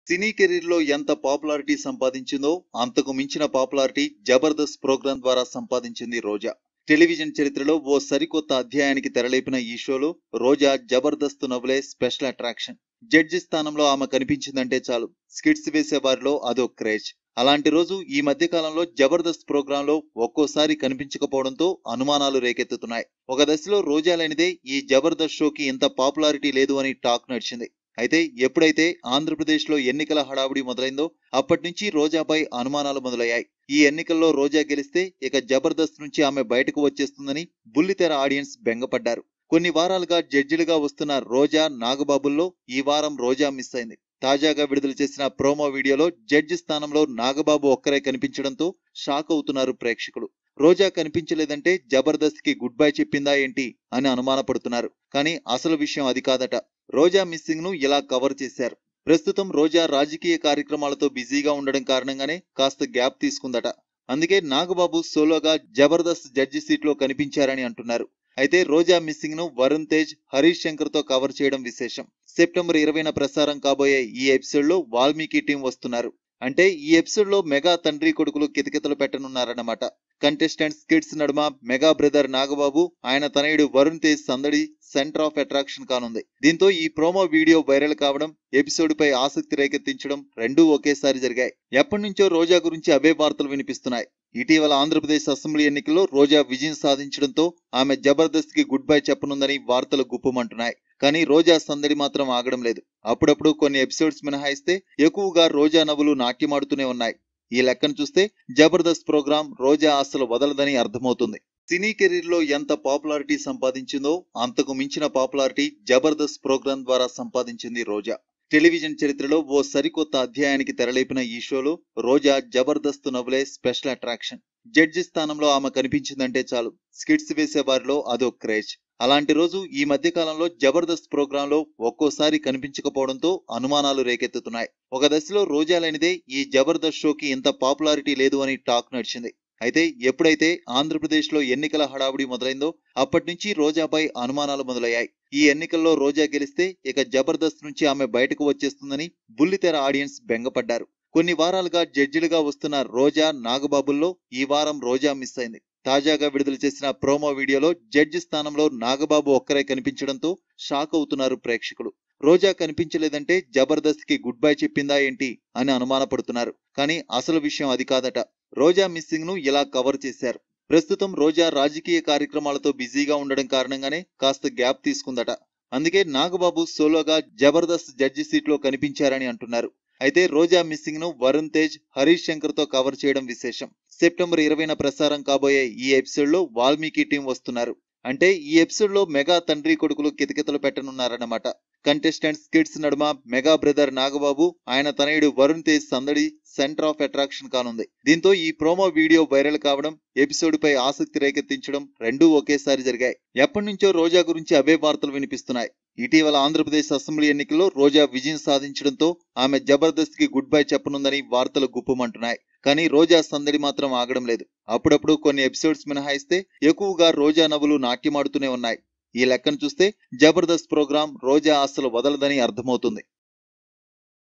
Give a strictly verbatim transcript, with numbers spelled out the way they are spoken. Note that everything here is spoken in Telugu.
సినీ కెరీర్ లో ఎంత పాపులారిటీ సంపాదించిందో అంతకు మించిన పాపులారిటీ జబర్దస్త్ ప్రోగ్రాం ద్వారా సంపాదించింది రోజా. టెలివిజన్ చరిత్రలో ఓ సరికొత్త అధ్యాయానికి తెరలేపిన ఈ షోలో రోజా జబర్దస్త్ నవ్వులే స్పెషల్ అట్రాక్షన్. జడ్జి స్థానంలో ఆమె కనిపించిందంటే చాలు, స్కిట్స్ వేసే వారిలో అదో క్రేజ్. అలాంటి రోజు ఈ మధ్య కాలంలో జబర్దస్త్ ప్రోగ్రాంలో ఒక్కోసారి కనిపించకపోవడంతో అనుమానాలు రేకెత్తుతున్నాయి. ఒక దశలో రోజా లేనిదే ఈ జబర్దస్త్ షోకి ఇంత పాపులారిటీ లేదు అని టాక్ నడిచింది. అయితే ఎప్పుడైతే ఆంధ్రప్రదేశ్ లో ఎన్నికల హడావుడి మొదలైందో అప్పటి నుంచి రోజాపై అనుమానాలు మొదలయ్యాయి. ఈ ఎన్నికల్లో రోజా గెలిస్తే ఇక జబర్దస్త్ నుంచి ఆమె బయటకు వచ్చేస్తుందని బుల్లితెర ఆడియన్స్ బెంగపడ్డారు. కొన్ని వారాలుగా జడ్జిలుగా వస్తున్న రోజా, నాగబాబుల్లో ఈ వారం రోజా మిస్ అయింది. తాజాగా విడుదల చేసిన ప్రోమో వీడియోలో జడ్జి స్థానంలో నాగబాబు ఒక్కరే కనిపించడంతో షాక్ అవుతున్నారు ప్రేక్షకులు. రోజా కనిపించలేదంటే జబర్దస్త్ కి గుడ్ బై చెప్పిందా ఏంటి అని అనుమానపడుతున్నారు. కానీ అసలు విషయం అది కాదట. రోజా మిస్సింగ్ ను ఇలా కవర్ చేశారు. ప్రస్తుతం రోజా రాజకీయ కార్యక్రమాలతో బిజీగా ఉండడం కారణంగానే కాస్త గ్యాప్ తీసుకుందట. అందుకే నాగబాబు సోలోగా జబర్దస్త్ జడ్జి సీట్ లో కనిపించారని అంటున్నారు. అయితే రోజా మిస్సింగ్ ను వరుణ్ తేజ్, హరీష్ శంకర్ తో కవర్ చేయడం విశేషం. సెప్టెంబర్ ఇరవైన ప్రసారం కాబోయే ఈ ఎపిసోడ్ లో వాల్మీకి టీం వస్తున్నారు. అంటే ఈ ఎపిసోడ్ లో మెగా తండ్రి కొడుకులు కితకితలు పెట్టనున్నారన్నమాట. కంటెస్టెంట్స్ కిడ్స్ నడుమ మెగా బ్రదర్ నాగబాబు, ఆయన తనయుడు వరుణ్ తేజ్ సందడి సెంటర్ ఆఫ్ అట్రాక్షన్ కానుంది. దీంతో ఈ ప్రోమో వీడియో వైరల్ కావడం, ఎపిసోడ్ పై ఆసక్తి రేకెత్తించడం రెండూ ఒకేసారి జరిగాయి. ఎప్పటి నుంచో రోజా గురించి అవే వార్తలు వినిపిస్తున్నాయి. ఇటీవల ఆంధ్రప్రదేశ్ అసెంబ్లీ ఎన్నికల్లో రోజా విజయం సాధించడంతో ఆమె జబర్దస్త్ కి గుడ్ బై చెప్పనుందని వార్తలు గుప్పుమంటున్నాయి. కానీ రోజా సందడి మాత్రం ఆగడం లేదు. అప్పుడప్పుడు కొన్ని ఎపిసోడ్స్ మినహాయిస్తే ఎక్కువగా రోజా నవ్వులు నాట్యమాడుతూనే ఉన్నాయి. ఈ లెక్కను చూస్తే జబర్దస్త్ ప్రోగ్రాం రోజా అసలు వదలదని అర్థమవుతుంది. సినీ కెరీర్ లో ఎంత పాపులారిటీ సంపాదించిందో అంతకు మించిన పాపులారిటీ జబర్దస్త్ ప్రోగ్రాం ద్వారా సంపాదించింది రోజా. టెలివిజన్ చరిత్రలో ఓ సరికొత్త అధ్యాయానికి తెరలేపిన ఈ షోలో రోజా జబర్దస్త్ నవ్వులే స్పెషల్ అట్రాక్షన్. జడ్జి స్థానంలో ఆమె కనిపించిందంటే చాలు, స్కిట్స్ వేసే వారిలో అదో క్రేజ్. అలాంటి రోజు ఈ మధ్య కాలంలో జబర్దస్త్ ప్రోగ్రాం లో ఒక్కోసారి కనిపించకపోవడంతో అనుమానాలు రేకెత్తుతున్నాయి. ఒక దశలో రోజా లేనిదే ఈ జబర్దస్త్ షోకి ఇంత పాపులారిటీ లేదు అని టాక్ నడిచింది. అయితే ఎప్పుడైతే ఆంధ్రప్రదేశ్ లో ఎన్నికల హడావుడి మొదలైందో అప్పటి నుంచి రోజాపై అనుమానాలు మొదలయ్యాయి. ఈ ఎన్నికల్లో రోజా గెలిస్తే ఇక జబర్దస్త్ నుంచి ఆమె బయటకు వచ్చేస్తుందని బుల్లితెర ఆడియన్స్ బెంగపడ్డారు. కొన్ని వారాలుగా జడ్జిలుగా వస్తున్న రోజా, నాగబాబుల్లో ఈ వారం రోజా మిస్ అయింది. తాజాగా విడుదల చేసిన ప్రోమో వీడియోలో జడ్జి స్థానంలో నాగబాబు ఒక్కరే కనిపించడంతో షాక్ అవుతున్నారు ప్రేక్షకులు. రోజా కనిపించలేదంటే జబర్దస్త్ కి గుడ్ బై చెప్పిందా ఏంటి అని అనుమానపడుతున్నారు. కానీ అసలు విషయం అది కాదట. రోజా మిస్సింగ్ ను ఇలా కవర్ చేశారు. ప్రస్తుతం రోజా రాజకీయ కార్యక్రమాలతో బిజీగా ఉండడం కారణంగానే కాస్త గ్యాప్ తీసుకుందట. అందుకే నాగబాబు సోలోగా జబర్దస్త్ జడ్జి సీట్ లో కనిపించారని అంటున్నారు. అయితే రోజా మిస్సింగ్ ను వరుణ్ తేజ్, హరీష్ శంకర్ తో కవర్ చేయడం విశేషం. సెప్టెంబర్ ఇరవైన ప్రసారం కాబోయే ఈ ఎపిసోడ్ లో వాల్మీకి టీం వస్తున్నారు. అంటే ఈ ఎపిసోడ్ లో మెగా తండ్రి కొడుకులు కితకితలు పెట్టనున్నారన్నమాట. కంటెస్టెంట్స్ కిడ్స్ నడుమ మెగా బ్రదర్ నాగబాబు, ఆయన తనయుడు వరుణ్ తేజ్ సందడి సెంటర్ ఆఫ్ అట్రాక్షన్ కానుంది. దీంతో ఈ ప్రోమో వీడియో వైరల్ కావడం, ఎపిసోడ్ పై ఆసక్తి రేకెత్తించడం రెండూ ఒకేసారి జరిగాయి. ఎప్పటి నుంచో రోజా గురించి అవే వార్తలు వినిపిస్తున్నాయి. ఇటీవల ఆంధ్రప్రదేశ్ అసెంబ్లీ ఎన్నికల్లో రోజా విజయం సాధించడంతో ఆమె జబర్దస్త్ కి గుడ్ బై చెప్పనుందని వార్తలు గుప్పుమంటున్నాయి. కానీ రోజా సందడి మాత్రం ఆగడం లేదు. అప్పుడప్పుడు కొన్ని ఎపిసోడ్స్ మినహాయిస్తే ఎక్కువగా రోజా నవ్వులు నాట్యమాడుతూనే ఉన్నాయి. ఈ లెక్కను చూస్తే జబర్దస్త్ ప్రోగ్రాం రోజా అసలు వదలదని అర్థమవుతుంది.